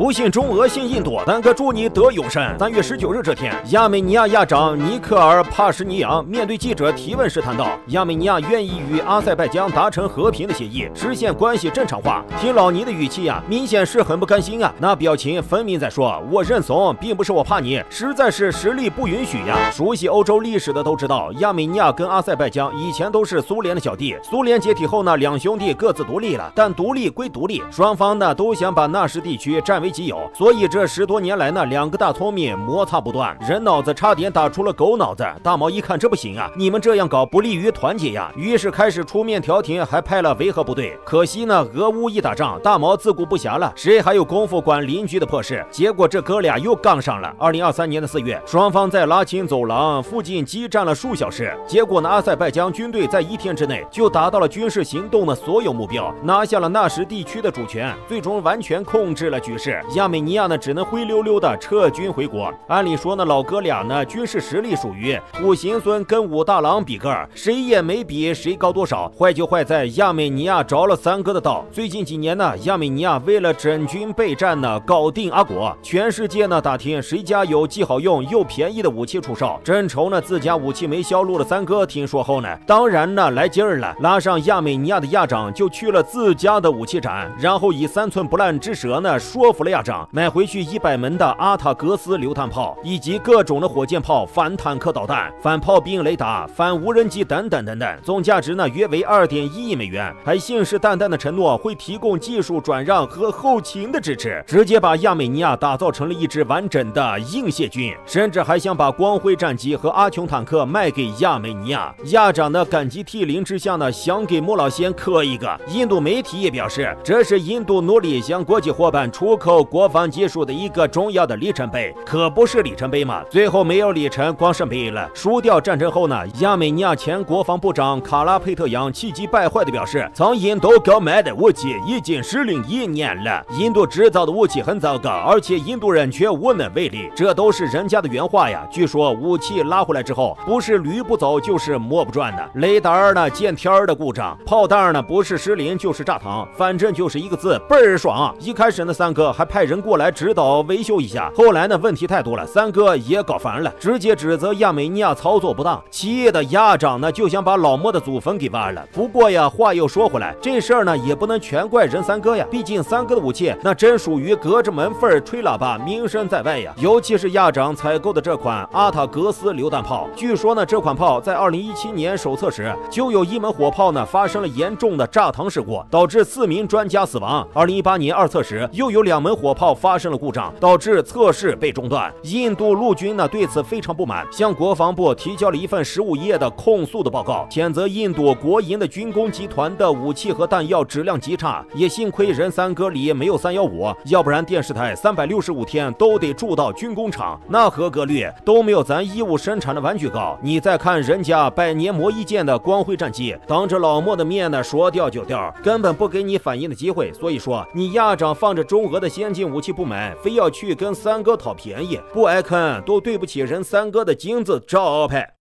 不信中俄，信印度，丹哥祝你得永生。3月19日这天，亚美尼亚亚长尼克尔帕什尼扬面对记者提问时谈到，亚美尼亚愿意与阿塞拜疆达成和平的协议，实现关系正常化。听老尼的语气呀，明显是很不甘心啊，那表情分明在说，我认怂，并不是我怕你，实在是实力不允许呀。熟悉欧洲历史的都知道，亚美尼亚跟阿塞拜疆以前都是苏联的小弟，苏联解体后呢，两兄弟各自独立了，但独立归独立，双方呢都想把那时地区占为己有，所以这10多年来呢，两个大聪明摩擦不断，人脑子差点打出了狗脑子。大毛一看这不行啊，你们这样搞不利于团结呀，于是开始出面调停，还派了维和部队。可惜呢，俄乌一打仗，大毛自顾不暇了，谁还有功夫管邻居的破事？结果这哥俩又杠上了。2023年的4月，双方在拉钦走廊附近激战了数小时，结果呢，阿塞拜疆军队在1天之内就达到了军事行动的所有目标，拿下了那时地区的主权，最终完全控制了局势。亚美尼亚呢，只能灰溜溜的撤军回国。按理说呢，老哥俩呢，军事实力属于五行孙跟武大郎比个儿，谁也没比谁高多少。坏就坏在亚美尼亚着了三哥的道。最近几年呢，亚美尼亚为了整军备战呢，搞定阿果，全世界呢打听谁家有既好用又便宜的武器出售。真愁呢自家武器没销路的三哥听说后呢，当然呢来劲儿了，拉上亚美尼亚的亚长就去了自家的武器展，然后以3寸不烂之舌呢说服了亚长买回去100门的阿塔格斯榴弹炮，以及各种的火箭炮、反坦克导弹、反炮兵雷达、反无人机等等等等，总价值呢约为2.1亿美元，还信誓旦旦的承诺会提供技术转让和后勤的支持，直接把亚美尼亚打造成了一支完整的硬械军，甚至还想把光辉战机和阿琼坦克卖给亚美尼亚。亚长呢感激涕零之下呢，想给莫老仙磕一个。印度媒体也表示，这是印度努力向国际伙伴出口国防技术的一个重要的里程碑，可不是里程碑嘛？最后没有里程，光是碑了。输掉战争后呢，亚美尼亚前国防部长卡拉佩特扬气急败坏地表示，从印度购买的武器已经失灵1年了，印度制造的武器很糟糕，而且印度人却无能为力，这都是人家的原话呀。据说武器拉回来之后，不是驴不走就是磨不转的，雷达呢见天儿的故障，炮弹呢不是失灵就是炸膛，反正就是一个字，倍儿爽。一开始呢，三哥还派人过来指导维修一下，后来呢问题太多了，三哥也搞烦了，直接指责亚美尼亚操作不当，气的亚长呢就想把老莫的祖坟给挖了。不过呀，话又说回来，这事儿呢也不能全怪人三哥呀，毕竟三哥的武器那真属于隔着门缝吹喇叭，名声在外呀。尤其是亚长采购的这款阿塔格斯榴弹炮，据说呢这款炮在2017年首测时就有1门火炮呢发生了严重的炸膛事故，导致4名专家死亡。2018年2测时又有2门火炮发生了故障，导致测试被中断。印度陆军呢对此非常不满，向国防部提交了一份15页的控诉的报告，谴责印度国营的军工集团的武器和弹药质量极差。也幸亏人三哥里没有315，要不然电视台365天都得住到军工厂，那合格率都没有咱义务生产的玩具高。你再看人家100年磨一剑的光辉战机，当着老莫的面呢说掉就掉，根本不给你反应的机会。所以说你亚长放着中俄的先进武器不买，非要去跟三哥讨便宜，不挨坑都对不起人三哥的金字招牌。